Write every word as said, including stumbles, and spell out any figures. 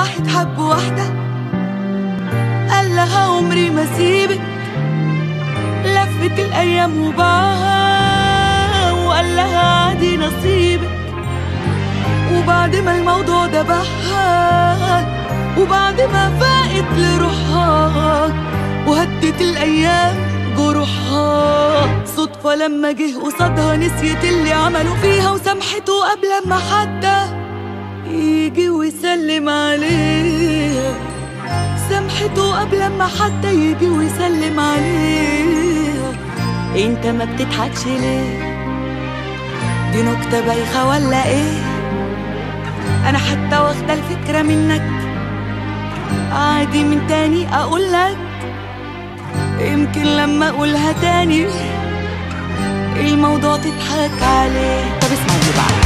واحد حب واحدة قال لها عمري ما سيبك، لفت الأيام وباعها وقال لها عادي نصيبك. وبعد ما الموضوع ده بحها، وبعد ما فاقت لروحها وهدت الأيام جروحها، صدفة لما جه قصادها نسيت اللي عملوا فيها وسامحته قبل ما حتى يجي ويسلم عليها. سامحته قبل ما حتى يجي ويسلم عليها. انت ما بتضحكش ليه؟ دي نكتة بايخة ولا ايه؟ انا حتى واخدة الفكرة منك، عادي من تاني اقولك، يمكن لما اقولها تاني الموضوع تضحك عليه. طب اسمعني بقى،